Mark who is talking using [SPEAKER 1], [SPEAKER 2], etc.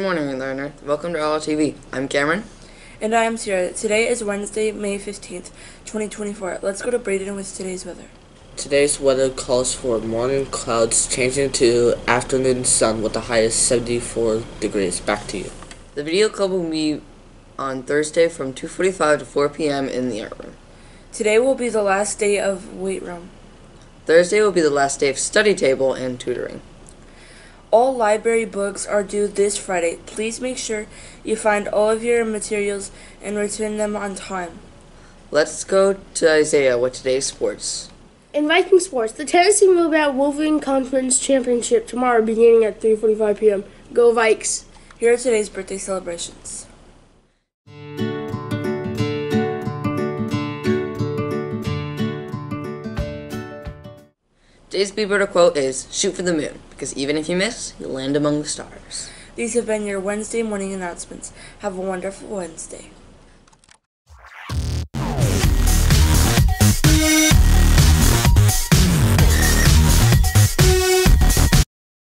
[SPEAKER 1] morning, learner. Welcome to RLTV. I'm Cameron.
[SPEAKER 2] And I am Sierra. Today is Wednesday, May 15th, 2024. Let's go to Braden with today's weather.
[SPEAKER 3] Today's weather calls for morning clouds changing to afternoon sun with the high of 74 degrees. Back to you.
[SPEAKER 1] The video club will meet on Thursday from 2:45 to 4 p.m. in the art room.
[SPEAKER 2] Today will be the last day of weight room.
[SPEAKER 1] Thursday will be the last day of study table and tutoring.
[SPEAKER 2] All library books are due this Friday. Please make sure you find all of your materials and return them on time.
[SPEAKER 1] Let's go to Isaiah with today's sports.
[SPEAKER 4] In Viking sports, the tennis team will be at Wolverine Conference Championship tomorrow beginning at 3:45 p.m. Go Vikes!
[SPEAKER 2] Here are today's birthday celebrations.
[SPEAKER 1] Today's Bieber quote is, "Shoot for the moon, because even if you miss, you'll land among the stars."
[SPEAKER 2] These have been your Wednesday morning announcements. Have a wonderful Wednesday.